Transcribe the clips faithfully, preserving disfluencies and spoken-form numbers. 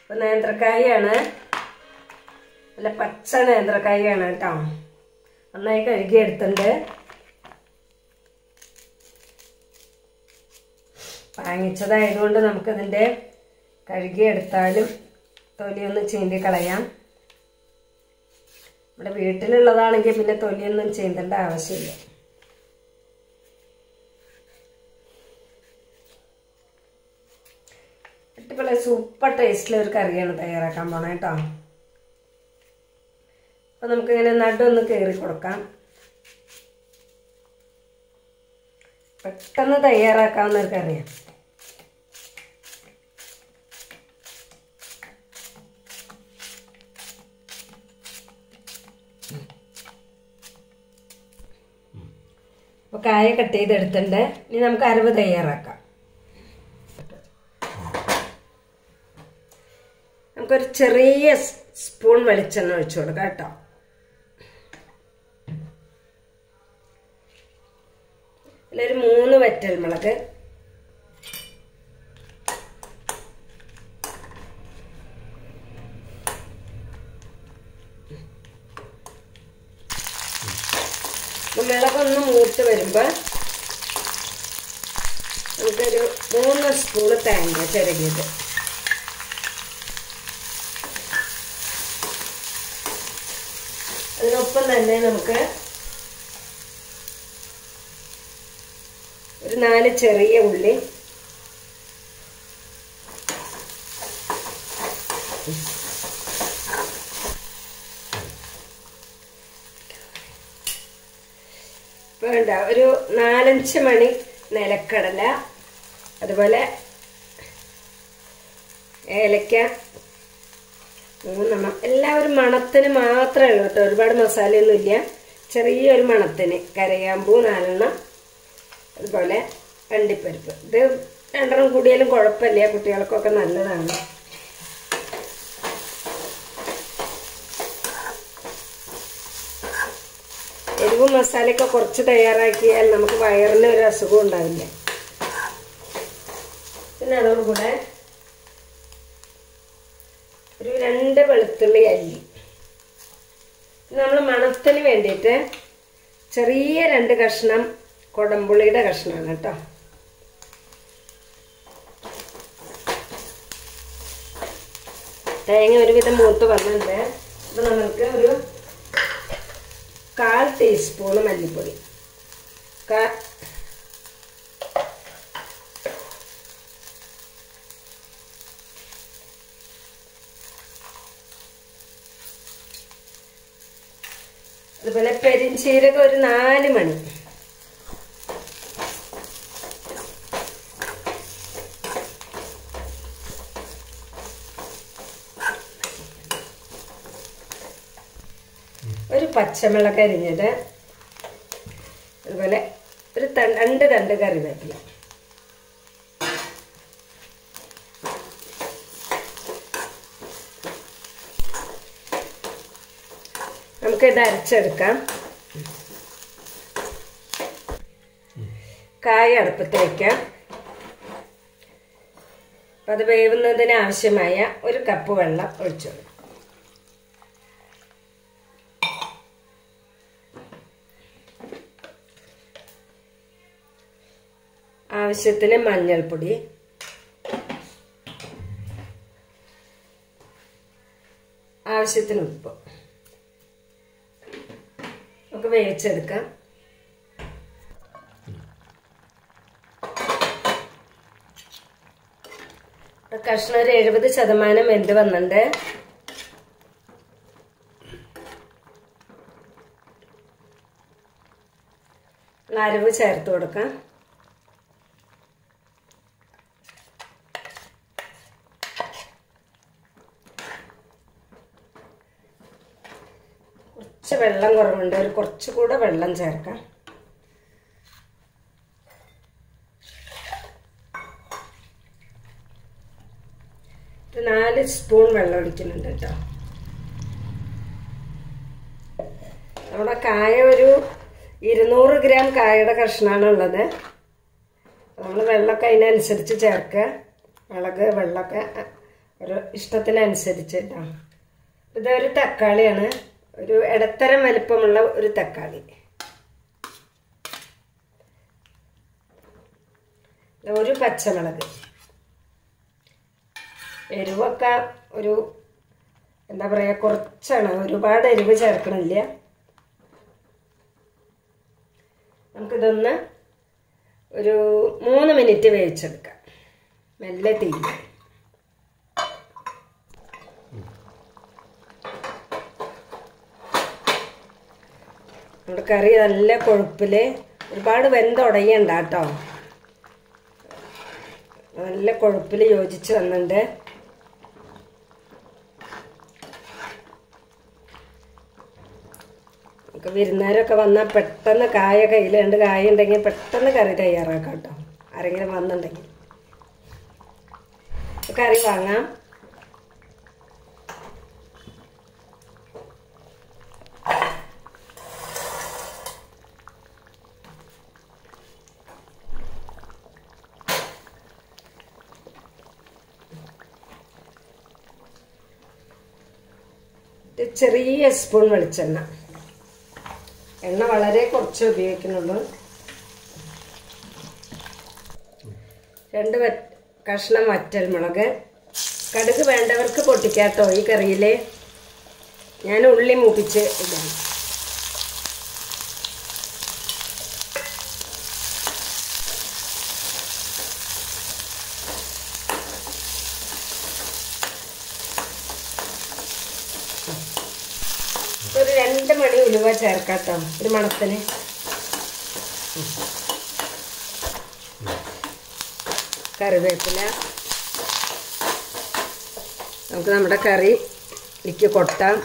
അപ്പോൾ നേന്ത്രക്കായാണ്, നല്ല പച്ച നേന്ത്രക്കായാണ് കേട്ടോ. നന്നായി കഴുകി എടുത്തിട്ടുണ്ട്. വാങ്ങിച്ചതായതുകൊണ്ട് നമുക്കിതിൻ്റെ കഴുകിയെടുത്താലും തൊലിയൊന്ന് ചീന്തി കളയാം. നമ്മുടെ വീട്ടിലുള്ളതാണെങ്കിൽ പിന്നെ തൊലിയൊന്നും ചീന്തേണ്ട ആവശ്യമില്ല. അടിപൊളി സൂപ്പർ ടേസ്റ്റിലൊരു കറിയാണ് തയ്യാറാക്കാൻ പോണേ കേട്ടോ. അപ്പം നമുക്കിങ്ങനെ നടുവൊന്ന് കീറി കൊടുക്കാം. പെട്ടെന്ന് തയ്യാറാക്കാവുന്ന ഒരു കറിയാണ്. അപ്പോൾ കായ കട്ട് ചെയ്തെടുത്തിട്ടുണ്ട്. ഇനി നമുക്ക് അരവ് തയ്യാറാക്കാം. നമുക്കൊരു ചെറിയ സ്പൂൺ വെളിച്ചെണ്ണ ഒഴിച്ചു കൊടുക്കാം കേട്ടോ. അതിലൊരു മൂന്ന് വറ്റൽമുളക്, മുളകൊന്ന് മൂത്ത് വരുമ്പോൾ നമുക്കൊരു മൂന്ന് സ്പൂണ് തേങ്ങ ചിരകിയത്, അതിനൊപ്പം തന്നെ നമുക്ക് ഒരു നാല് ചെറിയ ഉള്ളി, വേണ്ട ഒരു നാലഞ്ച് മണി നിലക്കടല, അതുപോലെ ഏലക്ക മൂന്നെണ്ണം. എല്ലാവരും മണത്തിന് മാത്രമേ ഉള്ളൂ കേട്ടോ, ഒരുപാട് മസാലയൊന്നുമില്ല. ചെറിയൊരു മണത്തിന് കരയാമ്പൂ നാലെണ്ണം, അതുപോലെ അണ്ടിപ്പരിപ്പ്. ഇത് രണ്ടെണ്ണം കൂടിയാലും കുഴപ്പമില്ല, കുട്ടികൾക്കൊക്കെ നല്ലതാണ്. എരിവും മസാലയൊക്കെ കുറച്ച് തയ്യാറാക്കിയാൽ നമുക്ക് വയറിന് ഒരു അസുഖം ഉണ്ടാവില്ല. പിന്നെ അതോടുകൂടെ ഒരു രണ്ട് വെളുത്തുള്ളി അല്ലി. നമ്മൾ മണത്തിന് വേണ്ടിയിട്ട് ചെറിയ രണ്ട് കഷ്ണം കൊടംപുളിയുടെ കഷ്ണമാണ് കേട്ടോ. തേങ്ങ ഒരുവിധം മൂത്ത് വന്നിട്ടുണ്ട്. അപ്പോൾ നമുക്ക് ഒരു കാൽ ടീസ്പൂണ് മല്ലിപ്പൊടി, കാ അതുപോലെ പെരിഞ്ചീരകം ഒരു നാല് മണി, ഒരു പച്ചമുളക് അരിഞ്ഞത്, അതുപോലെ ഒരു രണ്ട് തണ്ട് കറിവേപ്പില. നമുക്കിത് അരച്ചെടുക്കാം. കായ അടുപ്പത്ത് വയ്ക്കാം. അപ്പം അത് വേവുന്നതിന് ആവശ്യമായ ഒരു കപ്പ് വെള്ളം ഒഴിച്ചു കൊടുക്കാം. ആവശ്യത്തിന് മഞ്ഞൾപ്പൊടി, ആവശ്യത്തിന് ഉപ്പ്. നമുക്ക് വേവിച്ചെടുക്കാം. കഷ്ണം ഒരു എഴുപത് ശതമാനം വെന്ത് വന്നിട്ടുണ്ട്. അരവ് ചേർത്ത് കൊടുക്കാം. കുറച്ച് വെള്ളം കുറവുണ്ട്, ഒരു കുറച്ചുകൂടെ വെള്ളം ചേർക്കാം. നാല് സ്പൂൺ വെള്ളം ഒഴിക്കുന്നുണ്ട് കേട്ടോ. നമ്മുടെ കായ ഒരു ഇരുന്നൂറ് ഗ്രാം കായയുടെ കഷ്ണമാണ് ഉള്ളത്. നമ്മൾ വെള്ളമൊക്കെ അതിനനുസരിച്ച് ചേർക്കുക. മുളക് വെള്ളമൊക്കെ ഒരു ഇഷ്ടത്തിനനുസരിച്ച് കേട്ടോ. ഇതൊരു തക്കാളിയാണ്, ഒരു ഇടത്തരം വലിപ്പമുള്ള ഒരു തക്കാളി. ഒരു പച്ചമുളക്. എരിവൊക്കെ ഒരു എന്താ പറയുക കുറച്ചാണ്, ഒരുപാട് എരിവ് ചേർക്കണില്ല. നമുക്കിതൊന്ന് ഒരു മൂന്ന് മിനിറ്റ് വേവിച്ചെടുക്കാം മെല്ലെ തീയിൽ. നമ്മുടെ കറി നല്ല കൊഴുപ്പിൽ ഒരുപാട് വെന്തുടയണ്ട കേട്ടോ, നല്ല കൊഴുപ്പിൽ യോജിച്ച് വന്നിട്ടുണ്ട്. നമുക്ക് വിരുന്നുകാരൊക്കെ വന്നാൽ പെട്ടെന്ന് കായ കയ്യിൽ രണ്ട് കായ ഉണ്ടെങ്കിൽ പെട്ടെന്ന് കറി തയ്യാറാക്കാം കേട്ടോ. ആരെങ്കിലും വന്നിട്ടുണ്ടെങ്കിൽ കറി വാങ്ങാം. ചെറിയ സ്പൂൺ വെളിച്ചെണ്ണ, എണ്ണ വളരെ കുറച്ച് ഉപയോഗിക്കുന്നുള്ളൂ. രണ്ട് കഷ്ണം വറ്റൽമുളക്. കടുക് വേണ്ടവർക്ക് പൊട്ടിക്കാട്ടോ ഈ കറിയിൽ. ഞാൻ ഉള്ളി മൂപ്പിച്ച് ഇടാം. ഒരു രണ്ട് മണി ഉലുവ ചേർക്കാട്ടോ ഒരു മണത്തിന്. കറിവേപ്പില. നമുക്ക് നമ്മുടെ കറി ഇക്ക് കൊട്ടാം.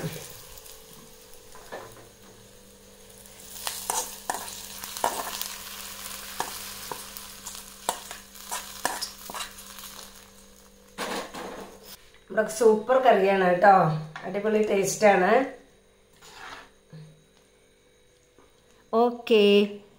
നമ്മുടെ സൂപ്പർ കറിയാണ് കേട്ടോ, അടിപൊളി ടേസ്റ്റാണ്. ഓക്കേ.